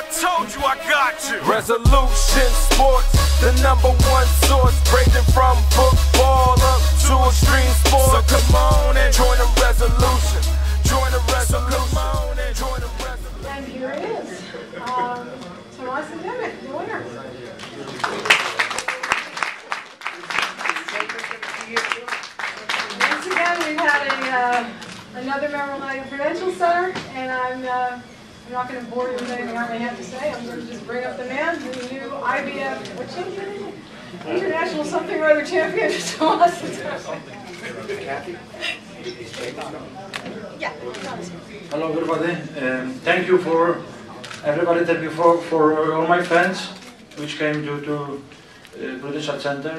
I told you I got you. Resolution Sports, the #1 source, ranging from football up to extreme sports. So come on and join the resolution. Join the resolution. Come on and join the resolution. And here it is, Tomasz Adamek, the winner. Once again, we've had another memorable night at Prudential Center, and I'm not going to bore you with anything I have to say. I'm going to just bring up the man, the new IBF, what's your name? International something or other champion, Tomasz Adamek. Yeah. Hello everybody. Thank you for everybody. Thank you for all my fans which came to Prudential Center.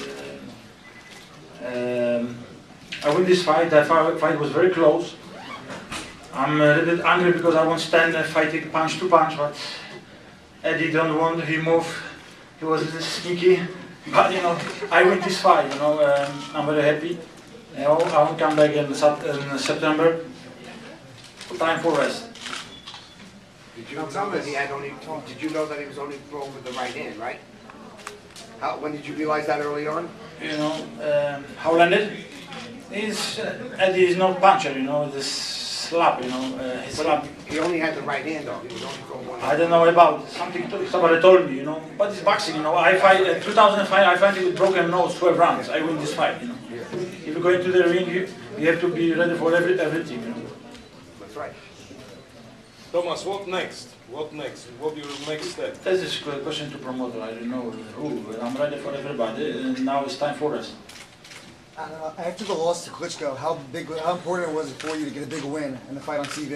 I win this fight. That fight was very close. I'm a little bit angry because I won't stand fighting punch to punch, but Eddie don't want. He moved. He was a little sneaky, but you know I win this fight. You know I'm very happy. You know, I will come back in September. Time for rest. Did you tell me he had only? Did you know that he was only throwing with the right hand, right? When did you realize that early on? You know, how landed? Eddie is not puncher. You know, this slap. You know, his slap. He only had the right hand though. He was only throwing one. I don't know about something. Somebody told me. You know, but it's boxing. You know, I fight. 2005. I fight with broken nose, 12 rounds. I win this fight. You know. If you go into the ring, you have to be ready for everything. You know. That's right. Tomasz, what next? What next? What your next step? That's a question to promoter. I don't know who. I'm ready for everybody, and now it's time for us. After the loss to Klitschko, how important was it for you to get a big win and the fight on TV?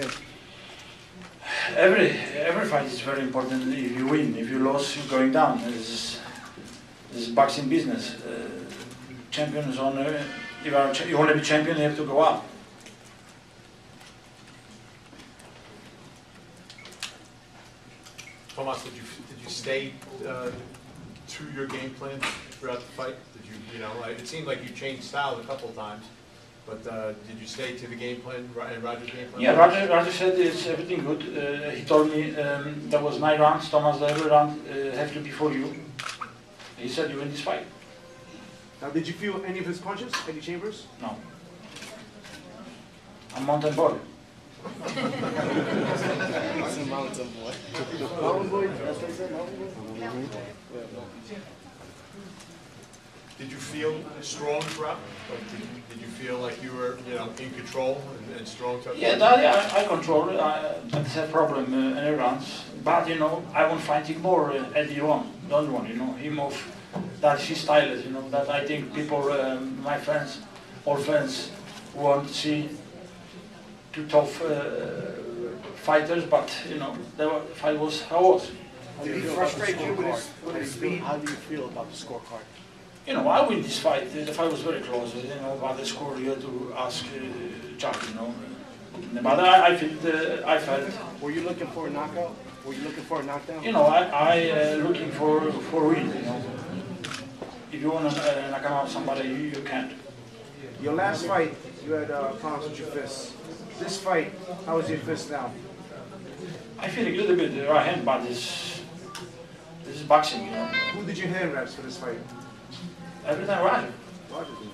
Every fight is very important. If you win, if you lose, you're going down. This is boxing business. Champions on. If you want to be champion, you have to go up. Tomasz, did you stay to your game plan throughout the fight? Did you know? It seemed like you changed styles a couple of times, but did you stay to the game plan and Roger's game plan? Yeah, Roger said it's everything good. He told me there was 9 rounds. Tomasz, every round have to be for you. He said you win this fight. Now, did you feel any of his punches, Eddie Chambers? No. I'm mountain boy. Mountain boy. Mountain boy? That's what he said, mountain boy? Did you feel strong throughout? Like, did you feel like you were, you know, in control and strong? Yeah, I control it. That's a problem in the rounds. But you know, I won't fight him more. Eddie don't want. You know, he move. That's his style. You know, that I think people, my friends, all fans, want to see 2 tough fighters. But you know, the fight was how it was. Did he frustrate you with his speed? How do you feel about the scorecard? You know, I win this fight. The fight was very close. You know, about the score you have to ask Chuck. You know, but I felt. Were you looking for a knockout? Were you looking for a knockdown? You know, I looking for win. You know, if you want to knock out somebody, you can't. Your last fight, you had problems with your fists. This fight, how is your fist now? I feel a little bit right hand, but this is boxing. You know. Who did you hand reps for this fight? Every time Roger. Roger did.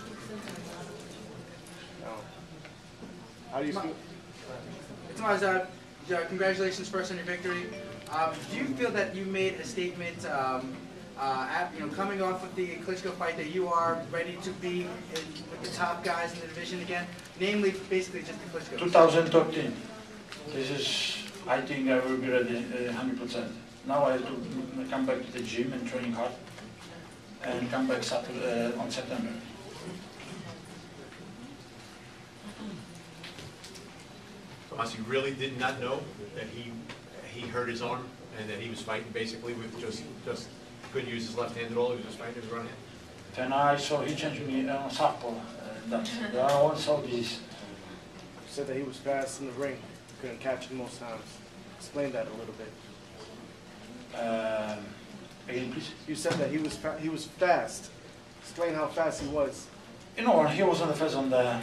No. How do you feel? Tomasz, congratulations first on your victory. Do you feel that you made a statement, coming off of the Klitschko fight, that you are ready to be with the top guys in the division again? Namely, basically just the Klitschko. 2013. This is, I think I will be ready 100%. Now I have to come back to the gym and training hard, and come back on September. Tomasz, you really did not know that he hurt his arm and that he was fighting basically with just couldn't use his left hand at all. He was just fighting his right hand. Then I saw he changed me on southpaw. I also this. You said that he was fast in the ring. You couldn't catch him most times. Explain that a little bit. Again, please. You said that he was fast. Explain how fast he was. You know, he was on the fast on the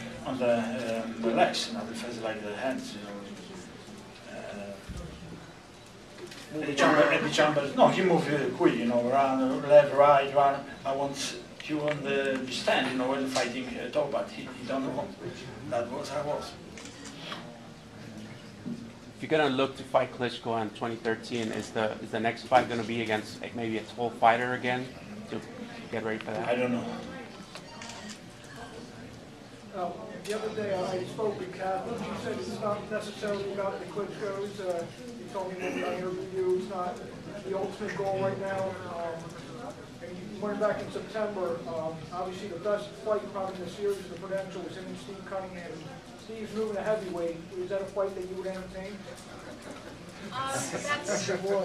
legs, not the fast like the hands. You know. Eddie Chambers, no, he moved quick, you know, run, left, right, run. I want you on the stand, you know, when fighting top, but he don't want. That was I was. If you're gonna look to fight Klitschko in 2013, is the next fight gonna be against maybe a tall fighter again to get ready for that? I don't know. The other day I spoke with Catherine. She said it's not necessarily about the Klitschko's. You told me when I interviewed you, it's not the ultimate goal right now. And you went back in September. Obviously, the best fight probably in the series of the Prudential was him and Steve Cunningham. Steve's moving to heavyweight. Is that a fight that you would entertain? That's your boy.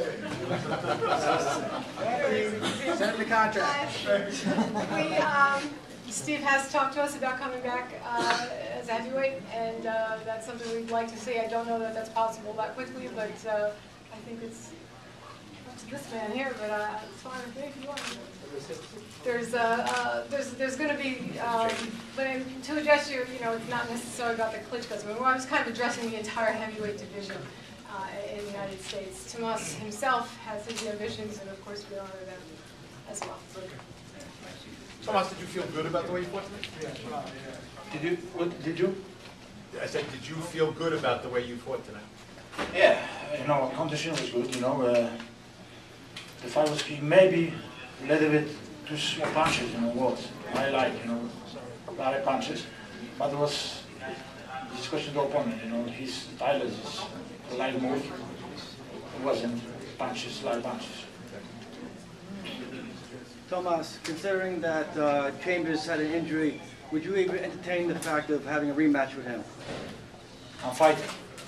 Send the contract. Steve has talked to us about coming back as a heavyweight, and that's something we'd like to see. I don't know that that's possible that quickly, but I think it's up to this man here. But it's fine with me if you want. There's going to be, but to address you, you know, it's not necessarily about the Klitschko's. I mean, I was kind of addressing the entire heavyweight division in the United States. Tomasz himself has his ambitions, and of course we honor them as well. Tomasz, did you feel good about the way you fought tonight? Did you? What did you? I said, did you feel good about the way you fought tonight? Yeah, you know, condition was good. You know, the fight was maybe a little bit too small punches. You know what I like. You know, light punches, but it was discussion to the opponent. You know, his style is a light move. It wasn't punches, light punches. Tomasz, considering that Chambers had an injury, would you even entertain the fact of having a rematch with him? I'm fighting.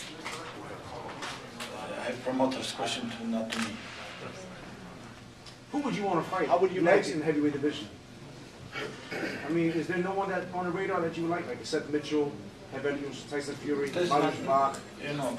I have promoters' question, not to me. Who would you want to fight? How would you next in the heavyweight division? I mean, is there no one that on the radar that you would like Seth Mitchell, Evelius, Tyson Fury, Marius Bach? You know,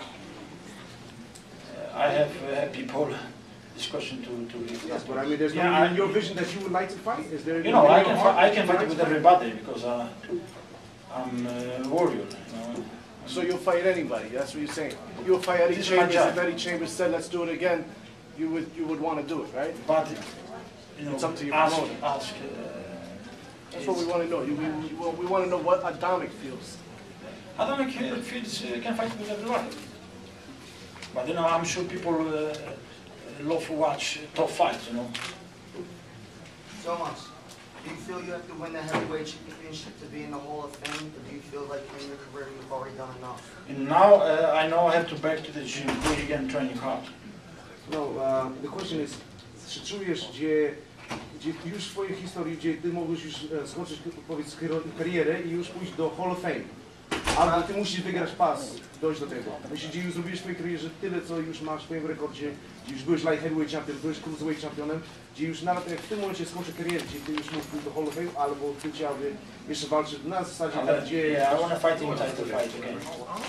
I have people. Discussion to yes, but I mean, there's no in your vision that you would like to fight. Is there? You know, I can fight with everybody because I'm a warrior. You know. So you'll fight anybody. That's what you're saying. You'll fight Eddie Chambers. If Eddie Chambers said, "Let's do it again," you would want to do it, right? But you know, it's up to your promoter. That's what we want to know. We want to know what Adamek feels. Adamek feels can fight with everybody. But you know, I'm sure people. Love to watch top fights, you know. Tomasz, do you feel you have to win the heavyweight championship to be in the Hall of Fame, or do you feel like in your career you've already done enough? And now I know I have to back to the gym, go again, training hard. No, the question is, czy czujesz, gdzie już w twojej historii, gdzie ty mogłeś już skończyć karierę i już pójść do Hall of Fame? Albo ty musisz wygrać pas, dojść do tego. Jeśli już zrobiłeś w twojej karierze tyle, co już masz w twoim rekordzie, gdzie już byłeś light heavyweight champion, byłeś cruiserweight championem, gdzie już nawet jak w tym momencie skończy karierę, gdzie ty już mógł pójść do Hall of Fame, albo ty chciałby jeszcze walczyć na zasadzie, gdzie... Yeah, I want to fight in title fight again.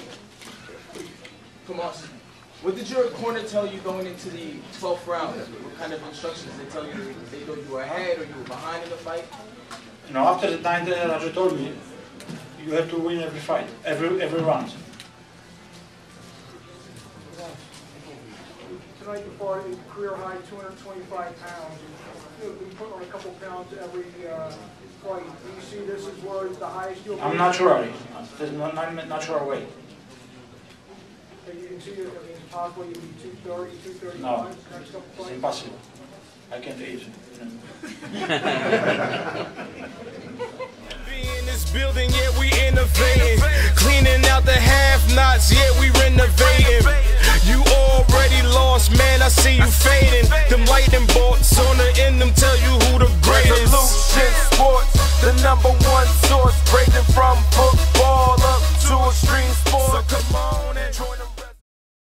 Tomasz, what did your corner tell you going into the 12th round? What kind of instructions did they tell you? Did they know you were ahead or you were behind in the fight? You know, after the 9th round, they told me, you have to win every fight, every round. Tonight you fought a career high 225 pounds. You put on a couple pounds every fight. Do you see this as where the highest you'll be? I'm naturally. There's no natural way. You can see it, I mean, it's possible you'll be 230, 235 No, next couple it's fights? impossible. I can't eat. In this building, yeah, we innovating. Cleaning out the half-nots, yeah, we renovating.